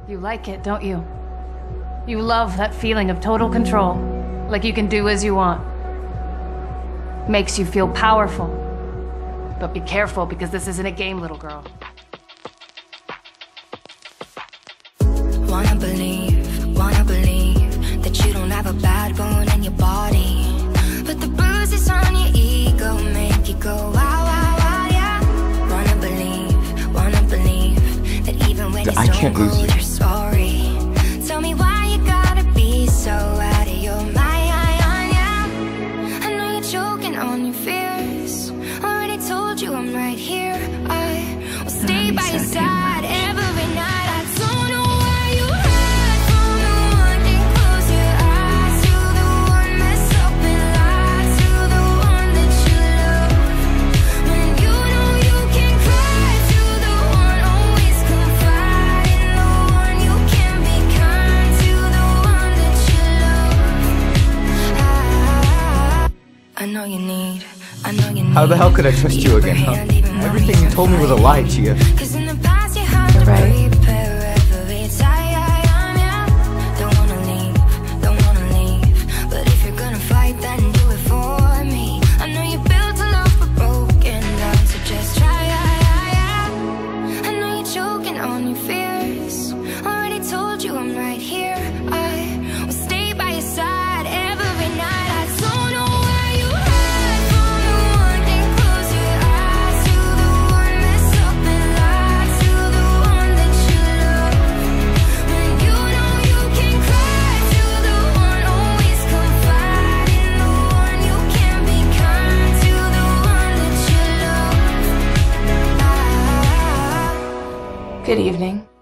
You like it, don't you? You love that feeling of total control, like you can do as you want. Makes you feel powerful. But be careful, because this isn't a game, little girl. Wanna believe that you don't have a bad bone in your body, but the bruises on your ego make you go wow, wow, wow, yeah. Wanna believe that even when you don't know your story. Tell me why you gotta be so out of your mind, yeah. I know you're choking on your fears. Already told you I'm right here. I will stay by your side every night. I don't know why you hide from the one and close your eyes to the one mess up and lie to the one that you love. When you know you can cry to the one, always confide in the one. You can be kind to the one that you love. I know you need. How the hell could I trust you again, huh? Everything you told me was a lie, Chia. You're right. Don't wanna leave, but if you're gonna fight, then do it for me. I know you built a love but broken down, so just try. I know you're choking on your fears. Already told you I'm right here. I will stay by your side every night. I don't know where you hide from the one and close your eyes to the one mess up and lie to the one that you love. When you know you can cry to the one, always confide in the one. You can be kind to the one that you love. Good evening.